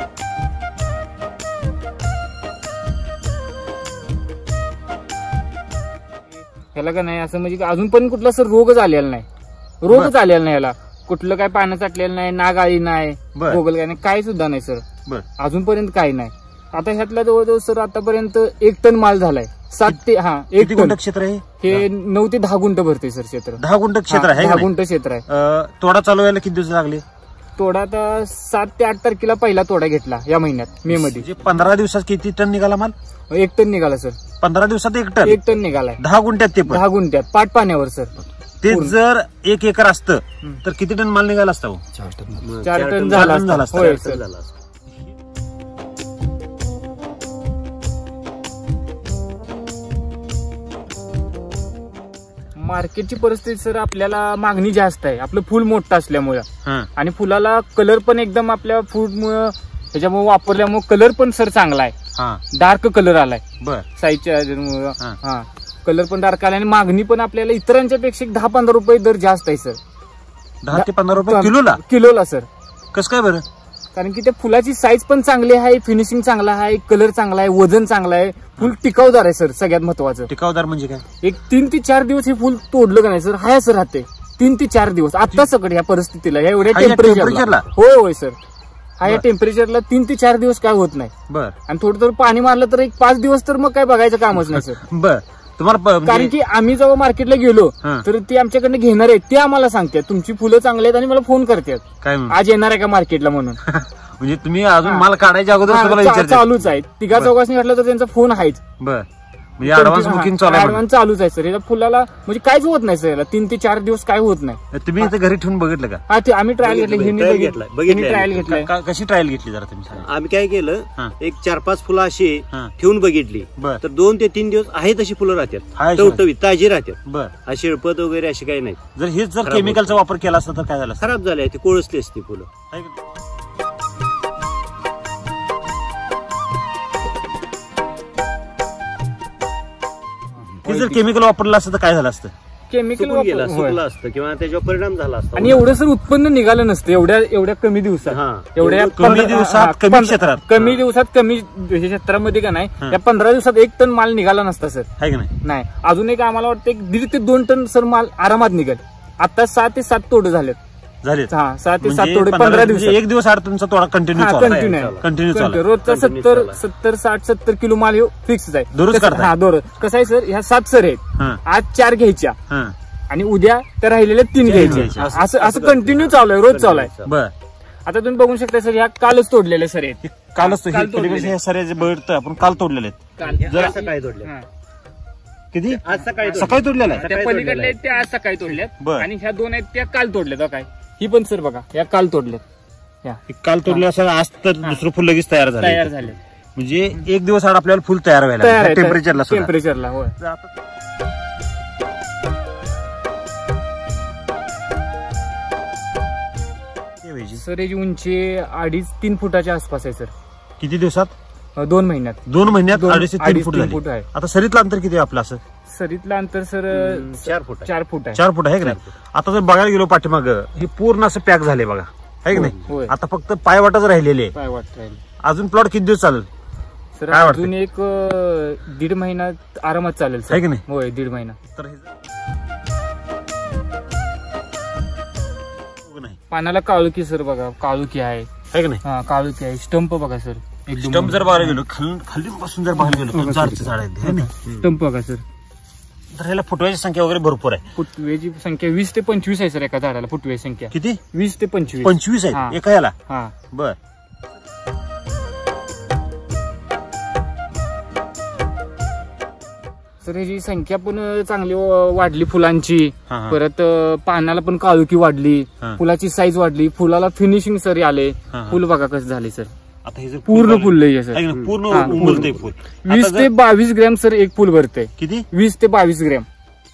ह्याला का नाही असं म्हणजे अजून पण कुठला सर रोगच आलेला नाही, रोगच आलेला नाही ह्याला, कुठलं काय पानं चाटलेलं नाही, नागाळी नाही, गोगल काय नाही, काही सुद्धा नाही सर, अजूनपर्यंत काही नाही. आता ह्यातला जवळजवळ सर आतापर्यंत 1 टन माल झालाय. 7 ते 1 टन क्षेत्र आहे हे 9 ते 10 गुंठ भरते सर क्षेत्र. 10 गुंठ क्षेत्र आहे. 10 गुंठ क्षेत्र आहे. तोडा चालू व्हायला किती दिवस लागले? तोडा आता 7 ते 8 तारखेला पहिला तोडा घेतला या महिन्यात, मे मध्ये. 15 दिवसात किती टन निघाला माल? 1 टन निघाला सर. 15 दिवसात 1 टन? 1 टन निघालाय. 10 गुंठ्यात? ते 10 गुंठ्यात पाट पाण्यावर सर. ते जर 1 एकर असतं तर किती टन माल निघाला असता? 4 टन झाला असता. होय सर. मार्केटची परिस्थिती सर आपल्याला मागणी जास्त आहे, आपलं फुल मोठं असल्यामुळं आणि फुलाला कलर पण एकदम आपल्या फूडमुळं त्याच्यामुळे वापरल्यामुळे कलर पण सर चांगला आहे, डार्क कलर आलाय साईजच्या कलर पण डार्क आलाय आणि मागणी पण आपल्याला इतरांच्या पेक्षा 10-15 रुपये दर जास्त आहे सर. 10 ते 15 रुपये किलोला सर. कसं काय बरं? कारण की त्या फुलाची साईज पण चांगली आहे, फिनिशिंग चांगला आहे, कलर चांगला आहे, वजन चांगलं आहे, फुल टिकाऊदार आहे सर. सगळ्यात महत्वाचं टिकाऊदार म्हणजे काय? एक 3 ते 4 दिवस हे फुल तोडलं का नाही सर, हाय सर राहते 3 ते 4 दिवस. आता सगळं या परिस्थितीला एवढ्या टेम्परेचरला. होय होय सर. या टेम्परेचरला 3 ते 4 दिवस काय होत नाही. बर. आणि थोडं पाणी मारलं तर एक 5 दिवस तर मग काय बघायचं कामच नाही सर. बर. तुम्हाला कारण की आम्ही जेव्हा मार्केटला गेलो तर ते आमच्याकडनं घेणार आहेत, ते आम्हाला सांगतात तुमची फुलं चांगली आहेत आणि मला फोन करतात काय आज येणार आहे का मार्केटला म्हणून. म्हणजे तुम्ही अजून माल काढायच्या अगोदर चालूच आहे. 3-4 घातलं तर त्यांचा फोन आहेच. बर. म्हणजे ऍडव्हान्स बुकिंग चालूच आहे सर. या फुलाला म्हणजे काहीच होत नाही सर, याला 3 ते 4 दिवस काय होत नाही. तुम्ही इथे घरी ठेवून बघितलं का? हा ते आम्ही ट्रायल घेतलं. ट्रायल घेतलाय. कशी ट्रायल घेतली जरा तुम्ही सांगा. आम्ही काय केलं, एक 4-5 फुलं अशी ठेवून बघितली तर 2 ते 3 दिवस आहे तशी फुलं राहतात, टवटवीत ताजी राहतात. बर. अशी शिळपत वगैरे अशी काही नाही. जर हेच जर केमिकलचा वापर केला असता तर काय झालं? खराब झाले, ती कोळसली असती फुलं. हे जर केमिकल वापरलं असतं तर काय झालं असतं? केमिकल सुकलं असतं किंवा त्याच्यावर परिणाम झाला असता. आणि एवढं सर उत्पन्न निघालं नसतं एवढ्या कमी दिवसात, एवढ्या कमी दिवसात कमी क्षेत्रात, कमी दिवसात कमी क्षेत्रामध्ये का नाही या 15 दिवसात 1 टन माल निघाला नसता सर. आहे का नाही? अजून एक आम्हाला वाटतं 1.5 ते 2 टन सर माल आरामात निघेल. आता 6 ते 7 तोडे झालेत. 6 ते 7 तोडे 15 दिवस. 1 दिवस आड तुमचा तोडा कंटिन्यू रोजचा 70 किलो माल फिक्स आहे. दररोज दररोज. कसं आहे सर, ह्या 7 सर आहेत, आज 4 घ्यायच्या आणि उद्या त्या राहिलेल्या 3 घ्यायच्या. असं कंटिन्यू चालू आहे, रोज चालू आहे. बर. आता तुम्ही बघू शकता सर, ह्या कालच तोडलेल्या सर आहेत. कालच सर बघतोय आपण, काल तोडलेले आहेत. सकाळी तोडले. किती? आज सकाळी तोडलेला आहे. त्या पलीकडल्या आहेत त्या आज सकाळी तोडल्यात आणि ह्या 2 आहेत त्या काल तोडल्यात. काय ही पण सर बघा, या काल तोडल्यात. काल तोडल्या असं आज तर दुसरं फुल लगेच तयार झाले. म्हणजे 1 दिवस आड आपल्याला फुल तयार व्हायला टेम्परेचरला. होय. सर याची उंची 2.5-3 फुटाच्या आसपास आहे सर. किती दिवसात? 2 महिन्यात. 2 महिन्यात 2.5 ते 3 फूट आहे. आता सरीतलं अंतर किती आहे आपलं? असं सरीतलं अंतर सर 4 फूट आहे. 4 फूट आहे का नाही? आता जर बघायला गेलो पाठीमाग हे पूर्ण असं पॅक झाले बघा, आहे की नाही? आता फक्त पायवाटच राहिलेले आहे. अजून प्लॉट किती दिवस चालेल सर? अजून एक 1.5 महिना आरामात चालेल सर, आहे की नाही? होय, 1.5 महिना. तर पानाला काळुकी सर बघा, काळुकी आहे की नाही? हा, काळुकी आहे. स्टंप बघा सर, स्टंप जर बघायला गेलो खाली पासून जर बघायला गेलो झाड आहेत. स्टंप बघा सर. तर ह्याला फुटव्याची संख्या वगैरे भरपूर आहे. फुटव्याची संख्या 20 ते 25 आहे सर एका झाडाला. फुटव्याची संख्या किती? 20 ते 25. 25 आहे एका ह्याला? हा. बर. सर ह्याची संख्या पण चांगली वाढली फुलांची. परत पानाला पण काळुकी वाढली, फुलाची साईज वाढली, फुलाला फिनिशिंग सर आले. फुल बघा कसं झाले सर. आता हे पूर्ण फुललंय सर, पूर्ण उमलतंय फुल. 20 ते 22 ग्रॅम सर एक फुल भरते. किती? 20 ते 22 ग्रॅम.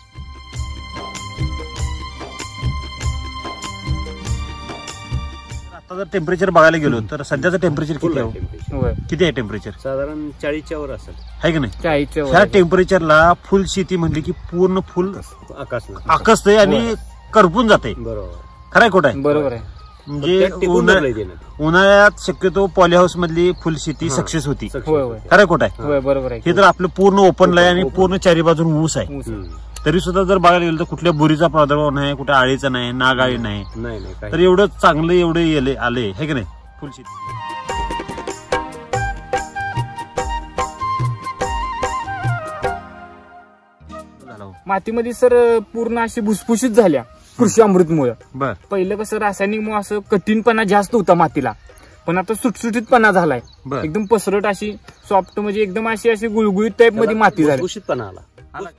आता जर टेम्परेचर बघायला गेलो तर सध्याचं टेम्परेचर किती आहे? किती आहे टेम्परेचर? साधारण 40च्या वर असेल, आहे की नाही? 40च्या वर. ह्या टेम्परेचरला फुल शेती म्हणली की पूर्ण फुल आकसतंय आणि करपून जाते. बरोबर. खरंय खोट आहे? बरोबर आहे. म्हणजे उन्हाळ्यात शक्यतो पॉली हाऊस मधली फुलशेती सक्सेस होती. खरं खोट आहे? बरोबर आहे. हे तर आपलं पूर्ण ओपनला आहे आणि पूर्ण चारी बाजून ऊस आहे. तरी सुद्धा जर बघायला गेलं तर कुठल्या बुरीचा प्रादुर्भाव नाही, कुठे आळीचा नाही, नागाळी नाही. तर एवढं चांगलं एवढे आले हे की नाही फुलशेती. मातीमध्ये सर पूर्ण अशी भुसभुशीत झाल्या कृषी अमृतमुळे. पहिलं कसं रासायनिक असं कठीणपणा जास्त होता मातीला, पण आता सुटसुटीतपणा झालाय. एकदम पसरट अशी सॉफ्ट म्हणजे एकदम अशी गुळगुळीत टाईप मध्ये माती झाली. भुसभुशीतपणा आला.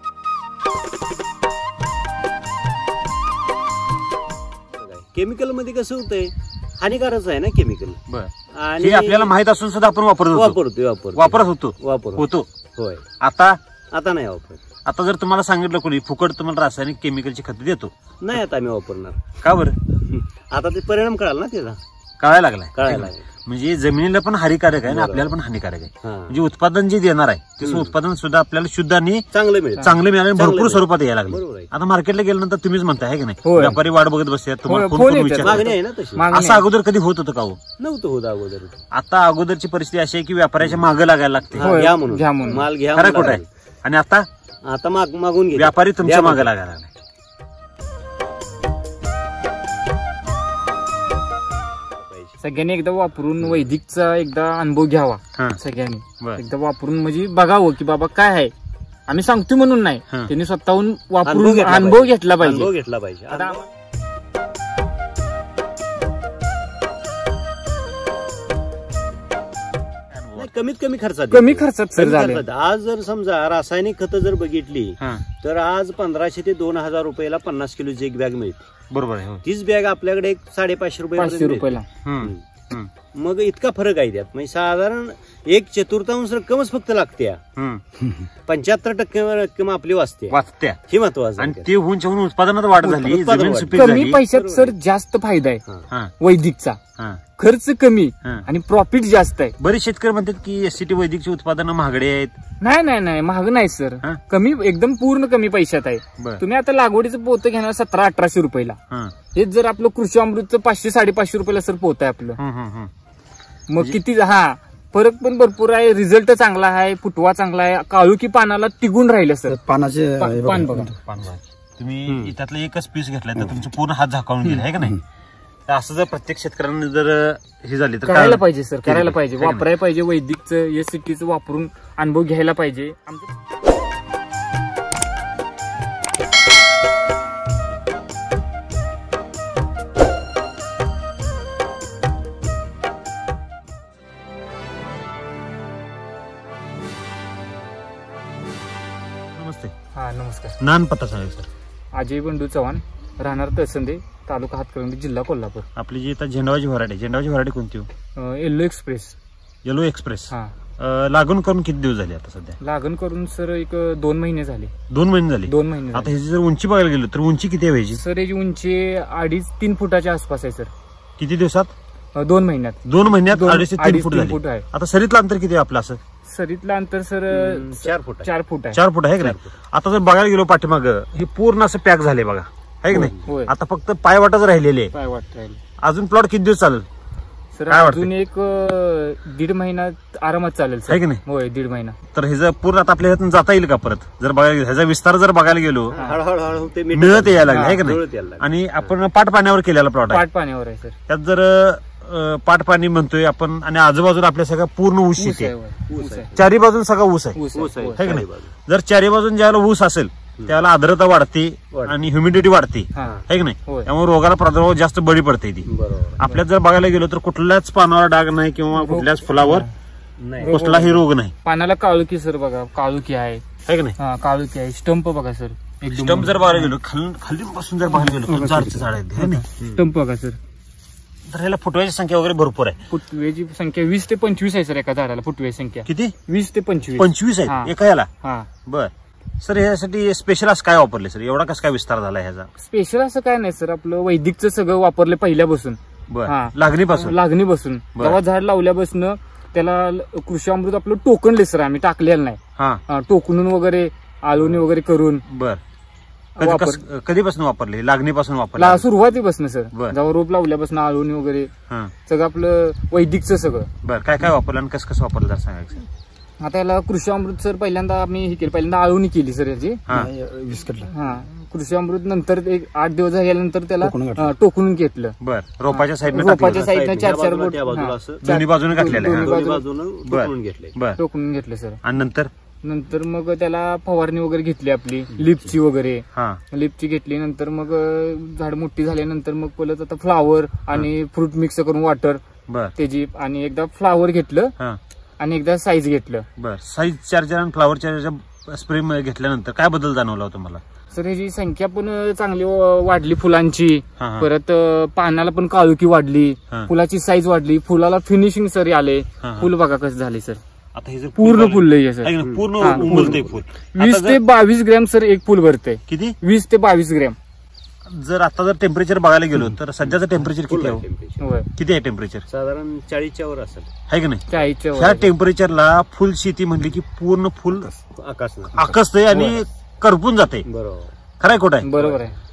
केमिकल मध्ये कसं होतंय, हानिकारच आहे ना केमिकल. आणि आपल्याला माहित असून सुद्धा आपण वापरत होतो. होय. आता नाही वापरत. आता जर तुम्हाला सांगितलं कोणी फुकट तुम्हाला रासायनिक केमिकलची खतं देतो, नाही आता आम्ही वापरणार. का बरं? आता ते परिणाम कळाला ना, त्याचा कळायला लागलाय. लागला. म्हणजे जमिनीला पण हानिकारक आहे आणि आपल्याला पण हानिकारक आहे. म्हणजे उत्पादन जे देणार आहे त्याचं उत्पादन सुद्धा आपल्याला शुद्ध आणि चांगलं मिळालं, भरपूर स्वरूपात यायला लागलं. आता मार्केटला गेल्यानंतर तुम्हीच म्हणताय आहे की नाही, व्यापारी वाट बघत बसतात तुम्हाला फोन विचार. असं अगोदर कधी होत होतं का? नव्हतं होत अगोदर. आता अगोदरची परिस्थिती अशी आहे की व्यापाऱ्याच्या मागे लागायला लागते, माल घ्या. खरं खोटं आहे? आणि आता मागून व्यापारी तुमच्या मागे लागायला लागले. सगळ्यांनी एकदा वापरून वैदिकचा एकदा अनुभव घ्यावा. सगळ्यांनी एकदा वापरून म्हणजे बघावं की बाबा काय आहे. आम्ही सांगतो म्हणून नाही, त्यांनी स्वतःहून वापरून अनुभव घेतला पाहिजे. कमीत कमी खर्चात सर झाले. आज जर समजा रासायनिक खतं जर बघितली तर आज 1500 ते 2000 रुपयाला 50 किलोची एक बॅग मिळते. बरोबर आहे. तीच बॅग आपल्याकडे एक 550 रुपयाला. मग इतका फरक आहे त्यात. म्हणजे साधारण 1/4 रक्कमच फक्त लागते. 75% रक्कम आपली वाचते. हे महत्वाचं. आणि ते होऊन उत्पादनात वाढ झाली, कमी पैशात सर जास्त फायदा आहे वैदिकचा. खर्च कमी आणि प्रॉफिट जास्त आहे. बरेच शेतकरी म्हणतात की एससीटी वैदिकची उत्पादनं महागडे आहेत. नाही महाग नाही सर, कमी एकदम पूर्ण कमी पैशात आहे. तुम्ही आता लागवडीचं पोतं घेणार 1700-1800 रुपयाला. हेच जर आपलं कृषी अमृतचं 500-550 रुपयाला सर पोत आहे आपलं. मग किती फरक पण भरपूर आहे. रिझल्ट चांगला आहे, फुटवा चांगला आहे, काळुकी पानाला टिकून राहिलं सर. पानाचे पान बघा. तुम्ही त्यातलं एकच पीस घेतलाय तर तुमचं पूर्ण हात झाकावून गेला आहे का नाही. असं जर प्रत्येक शेतकऱ्यांनी जर हे झाली तर करायला पाहिजे सर, करायला पाहिजे, वापरायला पाहिजे. वैदिकचं एससीटीचं वापरून अनुभव घ्यायला पाहिजे. नमस्कार. नान पत्ता सांगा सर. अजय बंडू चव्हाण, राहणार तहसंदे, तालुका हातकणंगले, जिल्हा कोल्हापूर. आपली जी आता झेंडाची व्हरायटी कोणती? Yellow express. लागण करून किती दिवस झाले आता सध्या? लागण करून सर एक 2 महिने झाले. 2 महिने झाले. 2 महिने. आता ह्याची जर उंची बघायला गेलो तर उंची किती व्हायची सर? याची उंची 2.5-3 फुटाच्या आसपास आहे सर. किती दिवसात? 2 महिन्यात. 2 महिन्यात 2.5 ते 3 फूट झाले. आता सरीतलं अंतर किती आहे आपलं? असं सरीतलं अंतर सर 4 फूट आहे. 4 फूट आहे का नाही? आता जर बघायला गेलो पाठीमाग हे पूर्ण असं पॅक झाले बघा, आहे की नाही? आता फक्त पायवाटच राहिलेले. अजून प्लॉट किती दिवस चालेल सर? अजून एक 1.5 महिना आरामात चालेल सर, आहे की नाही? होय, 1.5 महिना. तर ह्याचं पूर्ण आता आपल्या ह्यातून जाता येईल का परत? जर बघायला गेलो ह्याचा विस्तार जर बघायला गेलो हळूहळू मिळत यायला लागले, आहे की नाही? आणि आपण पाट पाण्यावर केलेला प्लॉट आहे. पाट पाण्यावर आहे सर. त्यात जर पाट पाणी म्हणतोय आपण आणि आजूबाजूला आपल्या सगळं पूर्ण ऊस येते. चारी बाजून सगळा ऊस आहे की नाही? जर चारी बाजून ज्याला ऊस असेल त्याला आर्द्रता वाढते आणि ह्युमिडिटी वाढते, आहे की नाही? त्यामुळे रोगाला प्रादुर्भाव जास्त बळी पडते ती. आपल्यात जर बघायला गेलो तर कुठल्याच पानावर डाग नाही किंवा कुठल्याच फुलावर कुठलाही रोग नाही. पानाला काळुकी सर बघा, काळुकी आहे की नाही? काळुकी आहे. स्टंप बघा सर, स्टंप जर बघायला गेलो खाली पासून जर बघायला गेलो झाड आहेत. स्टंप बघा सर. तर ह्याला फुटव्याची संख्या वगैरे भरपूर आहे. फुटव्याची संख्या 20 ते 25 आहे सर. एका झाडाला फुटव्याची संख्या किती? 20 ते 25. 25 आहे एका ह्याला? बर सर. ह्यासाठी स्पेशल असं काय वापरले सर? एवढा कसं काय विस्तार झाला ह्याचा? स्पेशल असं काय नाही सर, आपलं वैदिकचं सगळं वापरलं पहिल्यापासून. लागणीपासून जेव्हा झाड लावल्यापासून त्याला कृषी अमृत आपलं टोकनले सर आम्ही टाकलेलं नाही. टोकणून वगैरे आळवणी वगैरे करून. बर. कधीपासून वापरले? लागणीपासून वापरले? सुरुवातीपासून सर, जेव्हा रोप लावल्यापासून आळवणी वगैरे सगळं आपलं वैदिकचं सगळं. बरं, काय काय वापरलं आणि कसं वापरलं जर सांगायचं? आता याला कृषी अमृत सर पहिल्यांदा आम्ही हे केलं, पहिल्यांदा आळवणी केली सर याची. कृषी अमृत नंतर एक 8 दिवस झाल्यानंतर त्याला टोकून घेतलं. बरं, रोपाच्या साईडनं 4 बोट दोन्ही बाजूने घातलेलं, टोकून घेतलं सर. आणि नंतर मग त्याला फवारणी वगैरे घेतली आपली लिपची वगैरे. लिपची घेतली, नंतर मग झाड मोठी झाल्यानंतर मग परत आता फ्लावर आणि फ्रूट मिक्स करून वॉटर त्याची, आणि एकदा फ्लावर घेतलं आणि एकदा साईज घेतलं. बरं, साईज चार्जर आणि फ्लावर चार्जर स्प्रे घेतल्यानंतर काय बदल जाणवला होता मला? सर ह्याची संख्या पण चांगली वाढली फुलांची, परत पानाला पण काळुकी वाढली, फुलाची साईज वाढली, फुलाला फिनिशिंग सर आले. फुल बघा कसं झाले सर, आता हे पूर्ण फुललंय सर, पूर्ण उमलतंय फुल. 20 ते 22 ग्रॅम सर एक फुल भरतंय. किती? 20 ते 22 ग्रॅम. जर टेम्परेचर बघायला गेलो तर सध्याचं टेम्परेचर किती आहे? किती आहे टेम्परेचर? साधारण 40च्या वर असेल, आहे की नाही? 40च्या वर. ह्या टेम्परेचरला फुल शेती म्हणली की पूर्ण फुल आकसतंय आणि करपून जाते. बरोबर, खरंय खोट आहे? बरोबर आहे.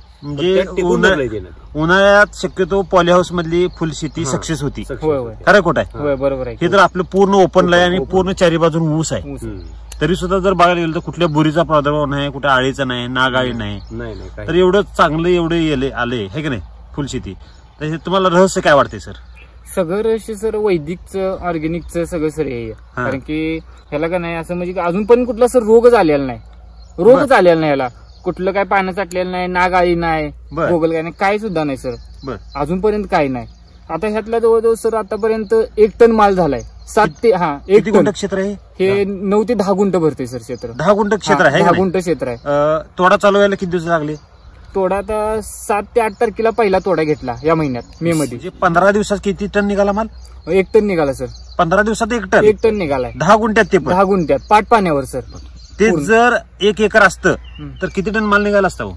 म्हणजे उन्हाळ्यात शक्यतो पॉलीहाऊस मधली फुल शेती सक्सेस होती. खरंय खोट आहे? बरोबर आहे. हे तर आपलं पूर्ण ओपनला आहे आणि पूर्ण चारी बाजून ऊस आहे. तरी सुद्धा जर बघायला गेलं तर कुठल्या बुरीचा प्रादुर्भाव नाही, कुठे आळीचा नाही, नागाळी नाही. तर एवढं चांगलं एवढे आले हे की नाही फुल शेती. तर हे तुम्हाला रहस्य काय वाटते सर? सगळं रहस्य सर वैदिकचं, ऑर्गॅनिकचं सगळं सर हे. कारण की ह्याला का नाही असं म्हणजे अजून पण कुठला सर रोगच आलेला नाही. रोगच आलेला नाही ह्याला, कुठलं काय पानं चाटलेलं नाही, नागाळी नाही, गोगल काय नाही, काही सुद्धा नाही सर. अजूनपर्यंत काही नाही. आता ह्यातला जवळजवळ सर आतापर्यंत 1 टन माल झालाय. 7 ते 1 गुंठ क्षेत्र आहे हे. 9 ते 10 गुंठ भरते सर क्षेत्र. 10 गुंठ क्षेत्र आहे. 10 गुंठ क्षेत्र आहे. तोडा चालू व्हायला किती दिवस लागले? तोडा आता 7 ते 8 तारखेला पहिला तोडा घेतला या महिन्यात, मे मध्ये. 15 दिवसात किती टन निघाला माल? 1 टन निघाला सर. 15 दिवसात 1 टन? 1 टन निघालाय. 10 गुंठ्यात? ते 10 गुंठ्यात पाट पाण्यावर सर. ते जर 1 एकर असतं तर किती टन माल निघाला असता?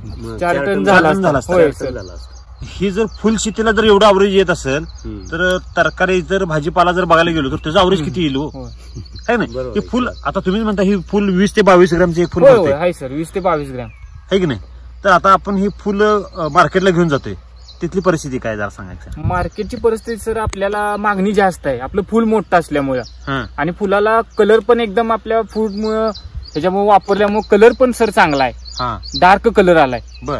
4 टन झाला असता. ही जर फुल शेतीला जर एवढं अवरेज येत असेल तर तरकारी जर भाजीपाला जर बघायला गेलो तर त्याचं अवरेज किती येईल? है ना? हे फुल आता तुम्ही म्हणता ही फुल 20 ते 22 ग्रॅमचे एक फुल आहे सर. 20 ते 22 ग्रॅम आहे की नाही? तर आता आपण ही फुल मार्केटला घेऊन जातोय, तिथली परिस्थिती काय जरा सांगायचं? मार्केटची परिस्थिती सर आपल्याला मागणी जास्त आहे, आपलं फुल मोठं असल्यामुळं आणि फुलाला कलर पण एकदम आपल्या फूडमुळं त्याच्यामुळे वापरल्यामुळे कलर पण सर चांगला आहे. डार्क कलर आलाय. बर,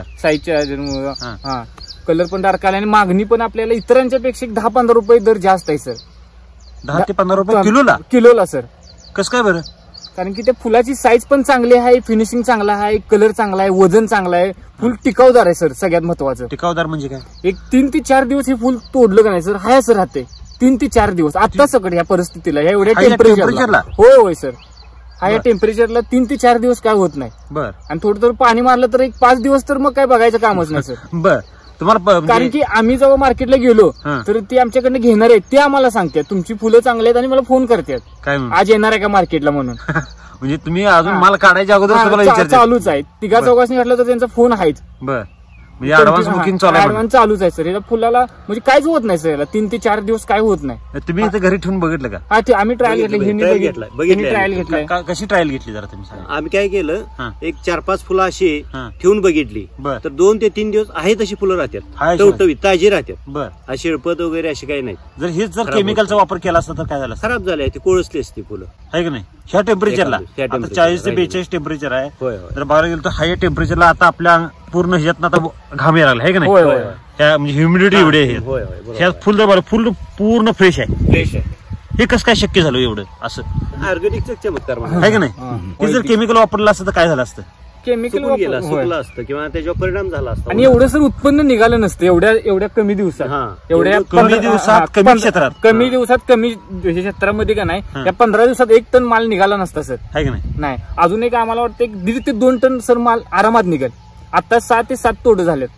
साईजच्या कलर पण डार्क आलाय आणि मागणी पण आपल्याला इतरांच्या पेक्षा 10-15 रुपये दर जास्त आहे सर. 10 ते 15 रुपये किलोला सर. कसं काय बरं? कारण की त्या फुलाची साईज पण चांगली आहे, फिनिशिंग चांगला आहे, कलर चांगला आहे, वजन चांगलं आहे, फुल टिकाऊदार आहे सर. सगळ्यात महत्वाचं टिकाऊदार म्हणजे काय? एक 3 ते 4 दिवस हे फुल तोडलं का नाही सर, हाय सर राहते 3 ते 4 दिवस. आता सगळं या परिस्थितीला एवढ्या टेम्परेचरला. होय सर. हा या टेम्परेचरला 3 ते 4 दिवस काय होत नाही. बर. आणि थोडं थोडं पाणी मारलं तर एक 5 दिवस तर मग काय बघायचं कामच नाही सर. बर. तुम्हाला कारण की आम्ही जेव्हा मार्केटला गेलो तर ते आमच्याकडनं घेणार आहेत, ते आम्हाला सांगतात तुमची फुलं चांगली आहेत आणि मला फोन करतात काय आज येणार आहे का मार्केटला म्हणून. म्हणजे तुम्ही अजून माल काढायच्या अगोदर चालूच आहे. 3 चौघांनी म्हटलं तर त्यांचा फोन आहेच. बर. म्हणजे ऍडव्हान्स बुकिंग चालूच आहे सर. याला फुलाला म्हणजे काहीच होत नाही सर. याला 3 ते 4 दिवस काय होत नाही. तुम्ही इथे घरी ठेवून बघितलं का? हा, आम्ही ट्रायल घेतली. ट्रायल घेतलाय. कशी ट्रायल घेतली जरा तुम्ही सांगा. आम्ही काय केलं, एक 4-5 फुलं अशी ठेवून बघितली तर 2 ते 3 दिवस आहे तशी फुलं राहतात, टवटवीत ताजी राहतात. बर. अशी शिळपत वगैरे अशी काही नाही. जर हेच जर केमिकलचा वापर केला असता तर काय झालं? खराब झाले, ती कोळसली असते फुलं. आहे की नाही? ह्या टेम्परेचरला 40 ते 42 टेम्परेचर आहे. जर बघायला गेलं तर हाय टेम्परेचरला आता आपल्या पूर्ण ह्याच्यात आता घाम यायला लागला आहे की नाही? म्हणजे ह्युमिडिटी एवढी आहे. ह्या फुल जर फुल पूर्ण फ्रेश आहे. हे कसं काय शक्य झालं एवढं असं? ऑर्गॅनिकचा चमत्कार आहे की नाही? हे जर केमिकल वापरलं असतं तर काय झालं असतं? केमिकल सुकलं असतं किंवा त्याच्यावर परिणाम झाला असता. आणि एवढं सर उत्पन्न निघालं नसतं एवढ्या कमी दिवसात. एवढ्या कमी दिवसात कमी क्षेत्रामध्ये का नाही या 15 दिवसात 1 टन माल निघाला नसता सर. आहे की नाही? अजून एक आम्हाला वाटतं 1.5 ते 2 टन सर माल आरामात निघेल. आता 6 ते 7 तोडे झालेत.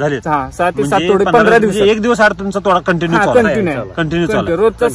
6 ते 7 तोडे 15 दिवस. 1 दिवस आड तुमचा तोडा कंटिन्यू रोजचा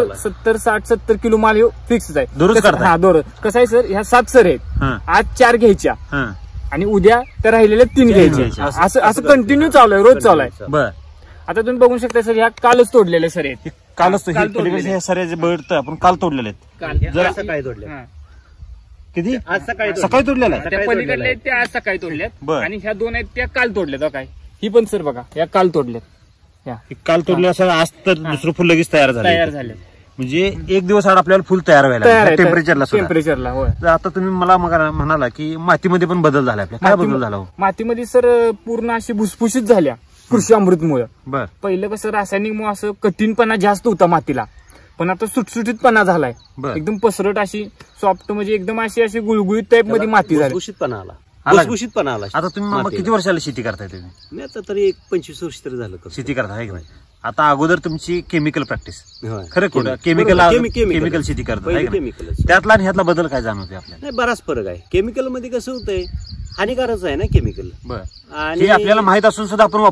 70 किलो माल फिक्स आहे. दररोज कसं आहे सर, ह्या 7 सर आहेत, आज 4 घ्यायच्या आणि उद्या त्या राहिलेल्या 3 घ्यायच्या. असं कंटिन्यू चालू आहे, रोज चालू आहे. बर. आता तुम्ही बघू शकता सर, ह्या कालच तोडलेल्या सर आहेत. कालच सऱ्याचे बळ आपण काल तोडलेले आहेत. जर काय तोडले किती आज सकाळी सकाळी तोडलेला आहे. त्या पलीकडल्या आहेत त्या आज सकाळी तोडल्यात बरं. आणि ह्या दोन आहेत त्या काल तोडल्यात काय. ही पण सर बघा या काल तोडल्यात. या काल तोडले असं आज तर दुसरं फुल लगेच तयार तयार झालं. झाले. म्हणजे एक दिवस आड आपल्याला फुल तयार व्हायला टेम्परेचरला. होय. तर आता तुम्ही मला मग म्हणाला की मातीमध्ये पण बदल झाला आपल्या. काय बदल झाला? मातीमध्ये सर पूर्ण अशी भुसभुशीत झाल्या कृषी अमृतमुळे. बर. पहिलं कसं रासायनिक असं कठीणपणा जास्त होता मातीला, पण आता सुटसुटीतपणा झालाय. एकदम पसरट अशी सॉफ्ट म्हणजे एकदम अशी गुळगुळीत टाईप मध्ये माती झाली. भुसभुशीतपणा आला. आता तुम्ही किती वर्षाला शेती करताय तुम्ही? मी आता तरी 25 वर्ष तरी झालं शेती करताय. आता अगोदर तुमची केमिकल प्रॅक्टिस खरं खोटं केमिकल शेती करतात. त्यातला आणि ह्यातला बदल काय जाणवते आपल्याला? नाही, बराच फरक आहे. केमिकल मध्ये कसं होतंय, हानिकारच आहे ना केमिकल. आणि आपल्याला माहित असून सुद्धा आपण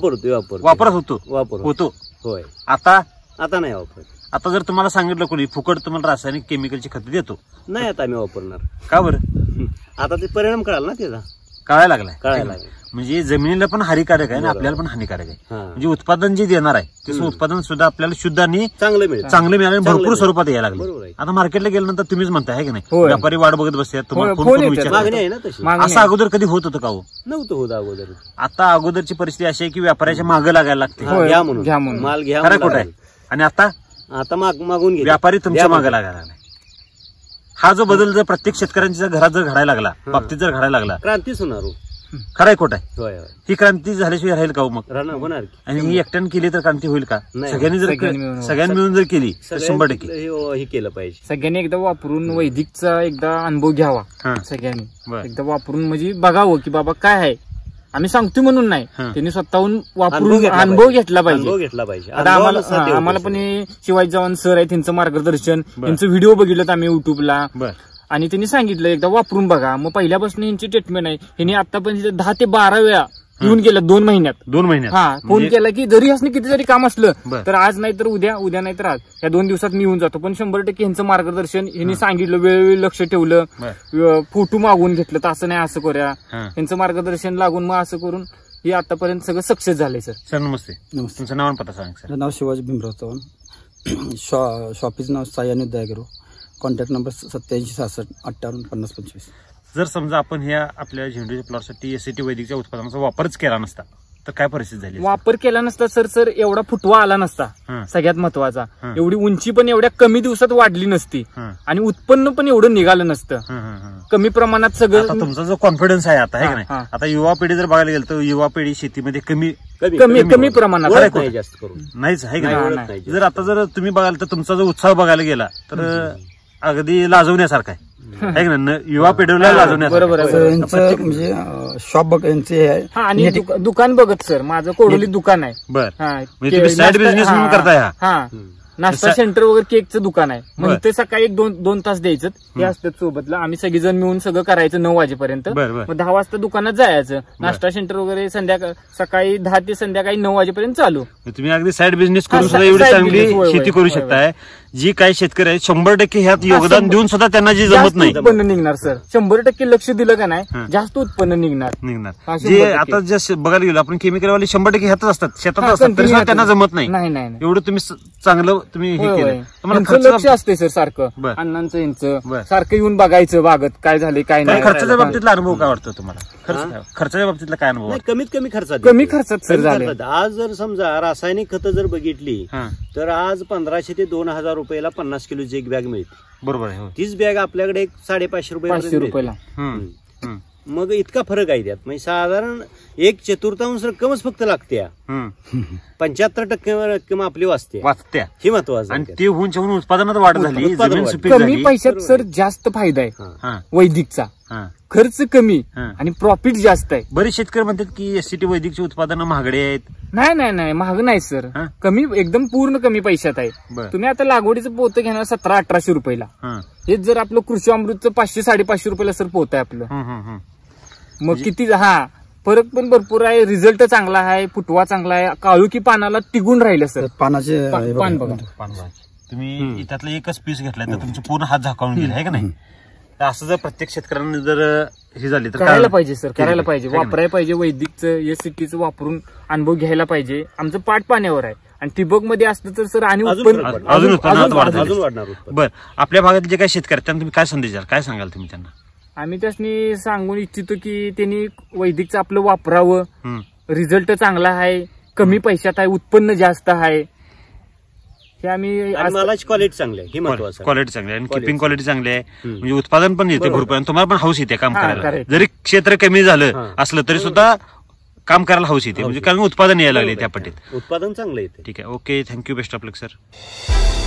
वापरत होतो. होय. आता नाही वापरत. आता जर तुम्हाला सांगितलं कोणी फुकट तुम्हाला रासायनिक केमिकलची खतं देतो, नाही आता आम्ही वापरणार. का बरं? आता ते परिणाम कळाला ना त्याचा. कळायला लागलाय. कळायला म्हणजे जमिनीला पण हानिकारक आहे आणि आपल्याला पण हानिकारक आहे. म्हणजे उत्पादन जे देणार आहे त्याचं उत्पादन सुद्धा आपल्याला शुद्ध आणि चांगलं मिळालं आणि भरपूर स्वरूपात यायला लागलं. आता मार्केटला गेल्यानंतर तुम्हीच म्हणताय की नाही, व्यापारी वाट बघत बसतात तुम्हाला मागणी आहे ना तशी. असं अगोदर कधी होत होतं का? नव्हतं होत अगोदर. आता अगोदरची परिस्थिती अशी आहे की व्यापाऱ्याच्या मागे लागायला लागते. घ्या म्हणून माल घ्या. खरं खोटं आहे? आणि आता मागून व्यापारी तुमच्या मागे लागायला लागला. हा जो बदल जर प्रत्येक शेतकऱ्यांच्या घरात जर घडायला लागला, बाबतीत जर घडायला लागला, क्रांतीच होणार. खरंय खोट आहे? ही क्रांती झाल्याशिवाय राहील का मग? होणार. आणि ही एकट्यानं केली तर क्रांती होईल का? सगळ्यांनी मिळून जर केली तर 100% हे केलं पाहिजे. सगळ्यांनी एकदा वापरून वैदिकचा एकदा अनुभव घ्यावा. सगळ्यांनी एकदा वापरून म्हणजे बघावं की बाबा काय आहे. आम्ही सांगतो म्हणून नाही, त्यांनी स्वतःहून वापरून अनुभव घेतला पाहिजे. आता आम्हाला पण शिवाजी चव्हाण सर आहे, त्यांचं मार्गदर्शन, त्यांचं व्हिडिओ बघितलं आम्ही युट्यूबला आणि त्यांनी सांगितलं एकदा वापरून बघा. मग पहिल्यापासून यांची ट्रीटमेंट आहे. यांनी आतापर्यंत 10 ते 12 वेळा येऊन गेलं 2 महिन्यात. हा, फोन केला की जरी असं किती जरी काम असलं तर आज नाही तर उद्या नाही तर आज, या 2 दिवसात मी येऊन जातो. पण 100% यांचं मार्गदर्शन यांनी सांगितलं, वेळोवेळी लक्ष ठेवलं, फोटो मागून घेतलं तर असं नाही असं करूया. यांचं मार्गदर्शन लागून मग असं करून हे आतापर्यंत सगळं सक्सेस झालंय. सर नमस्ते. तुमचं नाव पता सांग सर. नाव शिवाजी भीमराव चव्हाण. शॉपीचं नाव सायानी दयागिरो. Contact number 8766585025. जर समजा आपण ह्या आपल्या झेंडूच्या प्लॉटसाठी एससीटी वैदिकच्या उत्पादनाचा वापरच केला नसता तर काय परिस्थिती झाली? वापर केला नसता सर एवढा फुटवा आला नसता. सगळ्यात महत्वाचा, एवढी उंची पण एवढ्या कमी दिवसात वाढली नसती आणि उत्पन्न पण एवढं निघालं नसतं. कमी प्रमाणात सगळं. तुमचा जो कॉन्फिडन्स आहे आता, आहे का नाही? आता युवा पिढी जर बघायला गेलं तर युवा पिढी शेतीमध्ये कमी प्रमाणात जास्त करून नाहीच आहे का नाही? जर तुम्ही बघाल तर तुमचा जो उत्साह बघायला गेला तर अगदी लाजवण्यासारखा आहे ना, युवा पिढीला लाजवण्यासारखा. बरोबर. म्हणजे शॉप बघ यांचे आणि दुकान बघत सर, माझं कोडोलीत दुकान आहे. बरं, साईड बिझनेस म्हणून करताय? हा, नाश्ता सेंटर वगैरे केकचं दुकान आहे. मग ते सकाळी 2 तास द्यायचं, हे असतात सोबतला. आम्ही सगळेजण मिळून सगळं करायचं 9 वाजेपर्यंत. मग 10 वाजता दुकानात जायचं. नाश्ता सेंटर वगैरे सकाळी 10 ते संध्याकाळी 9 वाजेपर्यंत चालू. तुम्ही अगदी साईड बिझनेस करून सुद्धा एवढी चांगली शेती करू शकताय. जी काही शेतकरी आहेत 100% ह्यात योगदान देऊन सुद्धा त्यांना जी जमत नाही. उत्पन्न निघणार सर, 100% लक्ष दिलं का नाही जास्त उत्पन्न निघणार. जे आता जसं बघायला गेलो आपण केमिकलवाले 100% ह्यातच असतात, शेतात असतात, तरी त्यांना जमत नाही. एवढं तुम्ही चांगलं तुम्ही हे केलं. लक्ष असते सर सारखं, अण्णांचं यांचं सारखं येऊन बघायचं बागत काय झाले काय नाही. खर्चाच्या बाबतीतला अनुभव काय वाटतो तुम्हाला? खर्चाच्या बाबतीतला काय अनुभव? कमी खर्चात सर झाले. आज जर समजा रासायनिक खतं जर बघितली तर आज 1500 ते 2000 रुपयाला 50 किलोची एक बॅग मिळते. बरोबर आहे. तीच बॅग आपल्याकडे 550 रुपयाला. मग इतका फरक आहे त्यात. म्हणजे साधारण 1/4 रक्कमच फक्त लागते. 75% रक्कम आपली वाचते. हे महत्वाचं. आणि ते होऊन उत्पादनात वाढ झाली, कमी पैशात सर जास्त फायदा आहे वैदिकचा. खर्च कमी आणि प्रॉफिट जास्त आहे. बरेच शेतकरी म्हणतात की एससीटी वैदिकची उत्पादनं महागडे आहेत. नाही महाग नाही सर, कमी एकदम पूर्ण कमी पैशात आहे. तुम्ही आता लागवडीचं पोतं घेणार 1700-1800 रुपयाला. हेच जर आपलं कृषी अमृतचं 500-550 रुपयाला सर पोतं आहे आपलं. मग किती फरक पण भरपूर आहे. रिझल्ट चांगला आहे, फुटवा चांगला आहे, काळुकी पानाला टिकून राहिलं सर. पानाचे पान बघा. तुम्ही त्यातलं एकच पीस घेतलाय तर तुमचं पूर्ण हात झाकावून गेला आहे का नाही? असं जर प्रत्येक शेतकऱ्यांनी जर हे झाली तर करायला पाहिजे सर, करायला पाहिजे, वापरायला पाहिजे. वैदिकचं एससीटीचं वापरून अनुभव घ्यायला पाहिजे. आमचं पाठ पाण्यावर आहे आणि ठिबक मध्ये असलं तर सर आणि अजून उत्पन्नात वाढणार. बरं, आपल्या भागात जे काही शेतकरी त्यांना तुम्ही काय संदेश द्याल, काय सांगाल तुम्ही त्यांना? आम्ही त्यासनी सांगून इच्छितो की त्यांनी वैदिकचं आपलं वापरावं. रिझल्ट चांगला आहे, कमी पैशात आहे, उत्पन्न जास्त आहे. हे आम्ही मालाची क्वालिटी चांगली आहे, ही महत्वाचं. क्वालिटी चांगली आहे आणि किपिंग क्वालिटी चांगली आहे. म्हणजे उत्पादन पण येते भरपूर आणि तुम्हाला पण हौस येते काम करायला. जरी क्षेत्र कमी झालं असलं तरी सुद्धा काम करायला हौस येते, म्हणजे कारण उत्पादन यायला लागले त्या पट्टीत. उत्पादन चांगलं येते. ठीक आहे, okay, thank you, best of luck sir.